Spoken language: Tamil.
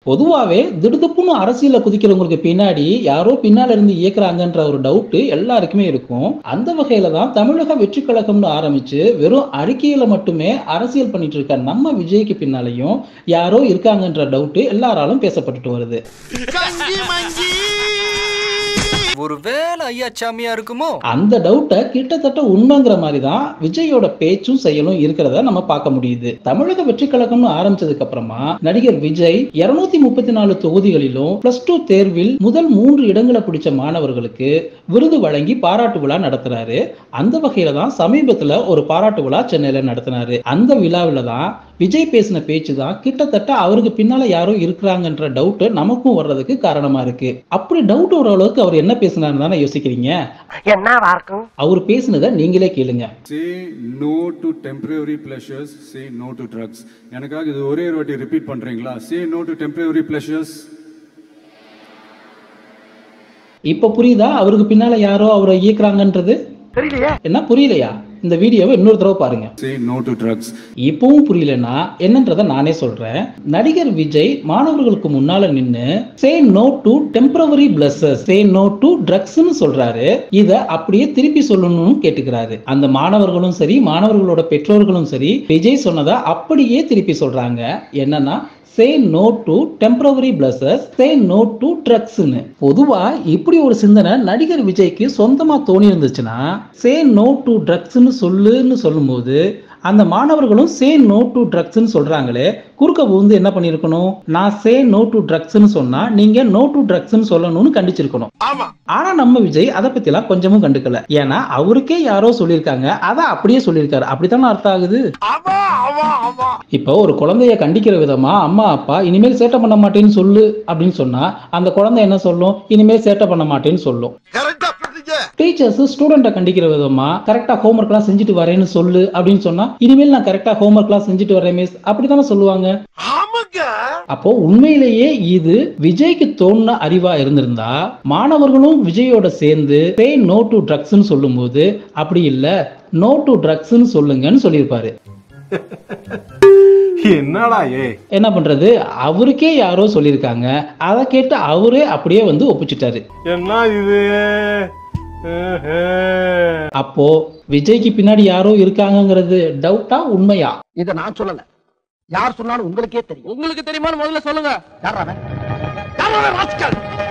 பொதுவாவே திடுதுப்புன்னு அரசியல குதிக்கிறவங்களுக்கு பின்னாடி யாரோ பின்னால இருந்து இயக்குறாங்கன்ற ஒரு டவுட் எல்லாருக்குமே இருக்கும். அந்த வகையில தான் தமிழக வெற்றி கழகம்னு ஆரம்பிச்சு வெறும் அறிக்கையில மட்டுமே அரசியல் பண்ணிட்டு இருக்க நம்ம விஜய்க்கு பின்னாலையும் யாரோ இருக்காங்கன்ற டவுட் எல்லாராலும் பேசப்பட்டுட்டு வருது. ஒருவேளை ஐயா சாமியா இருக்குமோ? அந்த டவுட்டை கிட்டத்தட்ட உண்மைங்கிற மாதிரி தான் விஜயோட பேச்சும் செயலும் இருக்கிறத நம்ம பார்க்க முடியுது. தமிழக வெற்றி கழகம்னு ஆரம்பிச்சதுக்கு அப்புறமா நடிகர் விஜய் 234 தொகுதிகளிலும் +2 தேர்வில் முதல் 3 இடங்களை பிடிச்ச மாணவர்களுக்கு விருது வழங்கி பாராட்டு விழா நடத்துறாரு. அந்த வகையில தான் சமீபத்துல ஒரு பாராட்டு விழா சென்னையில நடத்தினாரு. அந்த விழாவில தான் விஜய் பேசின பேச்சு தான் கிட்டத்தட்ட அவருக்கு பின்னால யாரோ இருக்கிறாங்கன்ற டவுட் நமக்கும் வர்றதுக்கு காரணமா இருக்கு. அப்படி டவுட் வர அளவுக்கு அவர் என்ன பேசினாரு தானே யோசிக்கிறீங்க? அவர் பேசினதை நீங்களே கேளுங்க. Say no to temporary pleasures, say no to drugs. எனக்காக இது ஒரே ஒரு வாட்டி ரிப்பீட் பண்றீங்களா? Say no to temporary pleasures. இப்ப புரியுதா அவருக்கு பின்னால யாரோ அவரை இயக்குறாங்கன்றது? என்ன புரியலையா? இந்த வீடியோவை இன்னொரு தடவை பாருங்க. Say no to drugs. இப்பவும் புரியலன்னா என்னன்றத நானே சொல்றேன். நடிகர் விஜய் மாணவர்களுக்கு முன்னால நின்னு say no to temporary blessers, say no to drugs னு சொல்றாரு. இத அப்படியே திருப்பி சொல்லணும்னு கேட்டுக்கிறாரு. அந்த மாணவர்களும் சரி மாணவர்களோட பெற்றோர்களும் சரி விஜய் சொன்னதை அப்படியே திருப்பி சொல்றாங்க. என்னன்னா say no to temporary blessers, say no to drugs னு. பொதுவா இப்படி ஒரு சிந்தனை நடிகர் விஜய்க்கு சொந்தமா தோணி இருந்துச்சுன்னா say no to drugs னு சொல்லுன்னு சொல்லும்போது அந்த மாணவர்களும் say no to drugs னு சொல்றாங்களே, குறுக்க புகுந்து என்ன பண்ணிருக்கணும்? நான் say no to drugs னு சொன்னா நீங்க no to drugs னு சொல்லணும்னு கண்டிச்சிருக்கணும். ஆனா நம்ம விஜய் அதை பத்தி எல்லாம் கொஞ்சமும் கண்டுக்கல. ஏன்னா அவருக்கே யாரோ சொல்லியிருக்காங்க, அதை அப்படியே சொல்லியிருக்காரு. அப்படித்தானே அர்த்தம் ஆகுது. இப்போ ஒரு குழந்தைய கண்டிக்கிற விதமா அம்மா அப்பா இனிமேல் சேட்டை பண்ண மாட்டேன்னு சொல்லு அப்படின்னு சொன்னா அந்த குழந்தை என்ன சொல்லும்? இனிமேல் சேட்டை பண்ண மாட்டேன்னு சொல்லும். டீச்சர்ஸ் ஸ்டூடெண்ட்டை கண்டிக்கிற விதமா கரெக்டா ஹோம்ஒர்க் எல்லாம் செஞ்சுட்டு வரேன்னு சொல்லு அப்படின்னு சொன்னா இனிமேல் நான் கரெக்டா ஹோம்ஒர்க் எல்லாம் செஞ்சுட்டு வரேன் மிஸ் அப்படித்தானே சொல்லுவாங்க. அப்போ உண்மையிலேயே இது விஜய்க்கு தோணுன அறிவா இருந்திருந்தா மாணவர்களும் விஜயோட சேர்ந்து say no to drugs னு சொல்லும்போது அப்படி இல்ல no to drugs னு சொல்லுங்கன்னு சொல்லியிருப்பாரு. என்னடா என்ன பண்றது? அவருக்கே யாரோ சொல்லியிருக்காங்க, அதை கேட்டு அவரே அப்படியே வந்து ஒப்பிச்சிட்டாரு. என்ன இது? அப்போ விஜய்க்கு பின்னாடி யாரோ இருக்காங்கங்கிறது டவுட்டா உண்மையா? இத நான் சொல்லல, யார் சொன்னாலும் உங்களுக்கே தெரியும். உங்களுக்கு தெரியுமான்னு முதல்ல சொல்லுங்க. யாரா அவன்? யாரா அவன்? ராஸ்கல்!